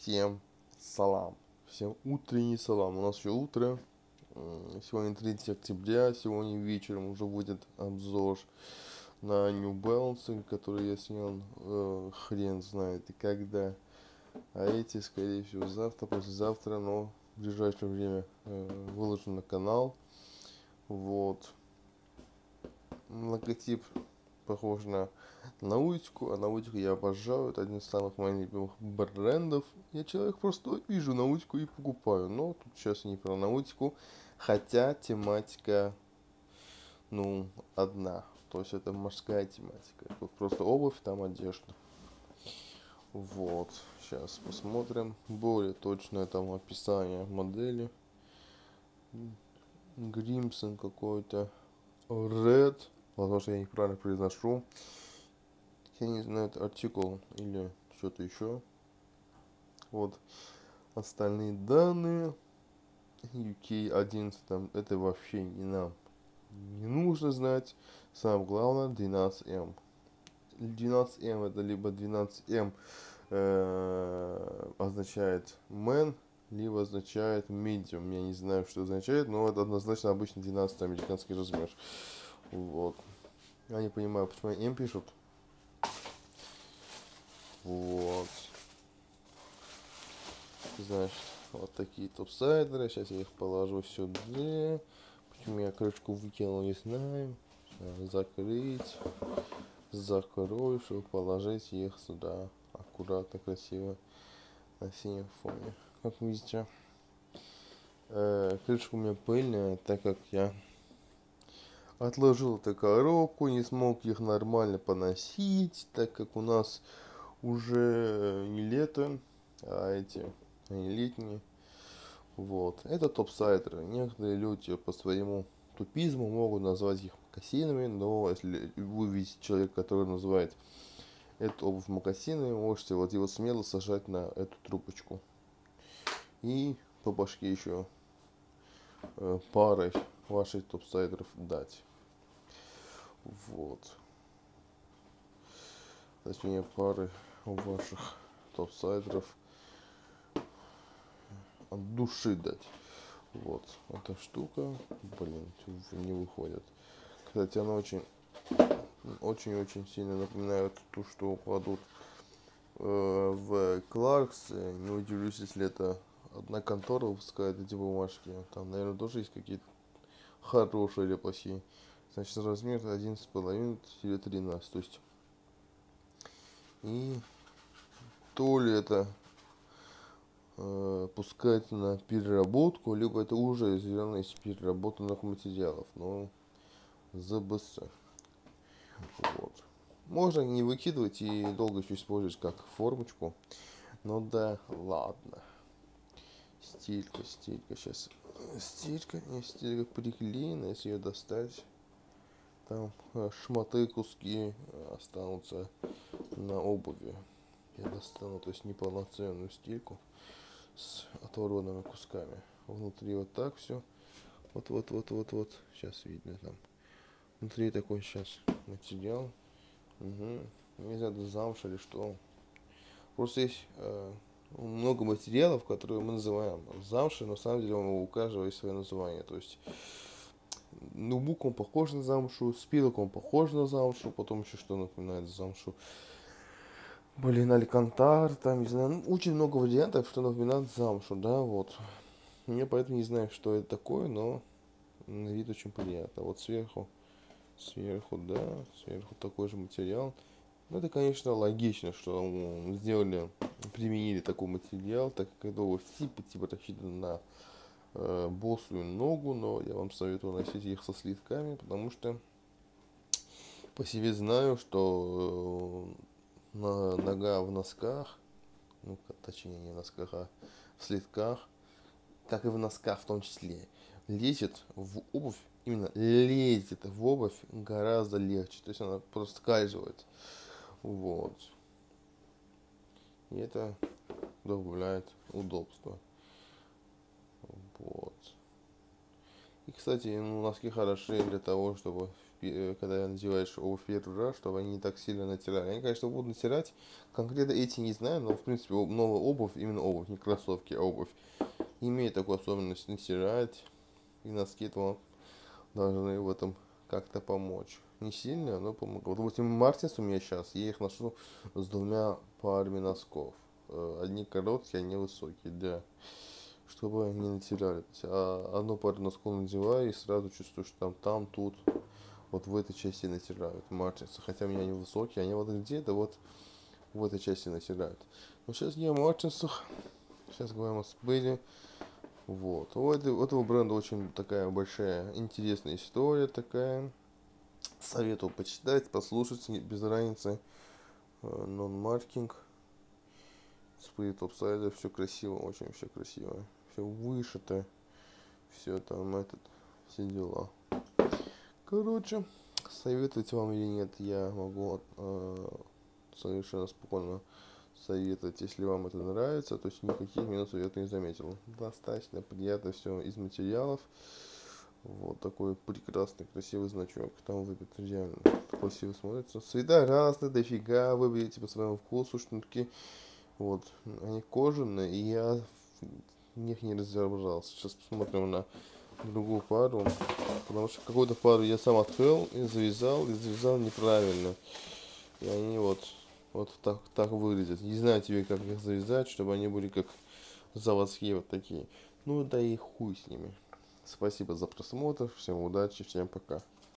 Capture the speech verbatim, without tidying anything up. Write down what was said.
Всем салам. Всем утренний салам. У нас еще утро. Сегодня третье октября. Сегодня вечером уже будет обзор на New Balance, который я снял э, хрен знает и когда. А эти, скорее всего, завтра, послезавтра, но в ближайшее время э, выложу на канал. Вот. Логотип похож на наутику, а наутику я обожаю, это один из самых моих любимых брендов. Я человек просто вижу наутику и покупаю, но тут сейчас не про наутику, хотя тематика, ну, одна, то есть это мужская тематика, тут просто обувь, там одежда. Вот, сейчас посмотрим более точное там описание модели. Гримсон какой-то, Red, возможно я неправильно произношу. Я не знаю, это артикул или что-то еще. Вот остальные данные. ю кей одиннадцать, там, это вообще не нам не нужно знать. Самое главное двенадцать эм. двенадцать эм это либо двенадцать эм э, означает man, либо означает medium. Я не знаю, что означает, но это однозначно обычно двенадцать американский размер. Вот. Я не понимаю, почему M пишут. Вот. Значит, вот такие топсайдеры. Сейчас я их положу сюда. Почему я крышку выкинул, не знаю. Закрыть. Закрою, чтобы положить их сюда. Аккуратно, красиво. На синем фоне. Как видите, э, крышка у меня пыльная, так как я отложил эту коробку, не смог их нормально поносить, так как у нас уже не лето, а эти они летние. Вот. Это топсайдеры. Некоторые люди по своему тупизму могут назвать их мокасинами, но если вы видите человека, который называет эту обувь мокасинами, можете вот его смело сажать на эту трубочку. И по башке еще э, парой ваших топсайдеров дать. Вот. Точнее, пары ваших топсайдеров от души дать. Вот эта штука, блин, не выходит. Кстати, она очень очень-очень сильно напоминает ту, что кладут э, в Clarks. Не удивлюсь, если это одна контора выпускает эти бумажки. Там, наверное, тоже есть какие-то хорошие или плохие. Значит, размер одиннадцать с половиной тринадцать. То есть, и то ли это э, пускать на переработку, либо это уже сделано из переработанных материалов. Но ЗБС. Вот. Можно не выкидывать и долго еще использовать как формочку. Ну да, ладно. Стелька, стелька. Сейчас стелька, не стелька приклеена. Если ее достать, там шматы, куски останутся на обуви. Я достану, то есть неполноценную стельку с оторванными кусками. Внутри вот так все. Вот, вот, вот, вот, вот. Сейчас видно там. Внутри такой сейчас материал. Угу. Не знаю, это замша или что. Просто есть э, много материалов, которые мы называем замшей, но на самом деле у каждого есть свое название. То есть нубук он похож на замшу, спилок он похож на замшу, потом еще что напоминает замшу. Блин, алькантар, там, не знаю, ну, очень много вариантов, что напоминает замшу, да, вот. Я поэтому не знаю, что это такое, но на вид очень приятно. Вот сверху, сверху, да, сверху такой же материал. Ну, это, конечно, логично, что сделали, применили такой материал, так как это обувь типа, типа рассчитана на э, босую ногу, но я вам советую носить их со слитками, потому что по себе знаю, что э, на, нога в носках, ну, точнее, не в носках, а в слитках, как и в носках в том числе, лезет в обувь, именно лезет в обувь гораздо легче, то есть она просто скальзывает. Вот. И это добавляет удобства. Вот. И, кстати, ну, носки хороши для того, чтобы когда надеваешь обувь первый раз, чтобы они не так сильно натирали. Они, конечно, будут натирать, конкретно эти не знаю, но в принципе новая обувь, именно обувь, не кроссовки, а обувь, имеет такую особенность натирать, и носки вам должны в этом как-то помочь. Не сильно, но помогут. Вот, допустим, Мартинс у меня сейчас, я их ношу с двумя парами носков. Одни короткие, одни высокие, да. Чтобы не натирали. А одну пару носков надеваю и сразу чувствую, что там, там, тут, вот в этой части натирают Мартинсы. Хотя у меня они высокие, они вот где-то вот в этой части натирают. Но сейчас не о Мартинсах. Сейчас говорим о Спейде. Вот. У этого, у этого бренда очень такая большая интересная история такая. Советую почитать, послушать, без разницы. Non-маркинг. Спейд топсайдер, все красиво, очень все красиво. Все вышито. Все там этот, все дела. Короче, советовать вам или нет, я могу э, совершенно спокойно советовать, если вам это нравится. То есть никаких минусов я не заметил. Достаточно приятно все из материалов. Вот такой прекрасный, красивый значок. Там выбит реально красиво смотрится. Цвета разные, дофига. Выберите по своему вкусу шнурки. Вот, они кожаные, и я в них не разобрался. Сейчас посмотрим на другую пару. Потому что какую-то пару я сам открыл и завязал, и завязал неправильно. И они вот, вот так, так выглядят. Не знаю тебе, как их завязать, чтобы они были как заводские вот такие. Ну да и хуй с ними. Спасибо за просмотр, всем удачи, всем пока.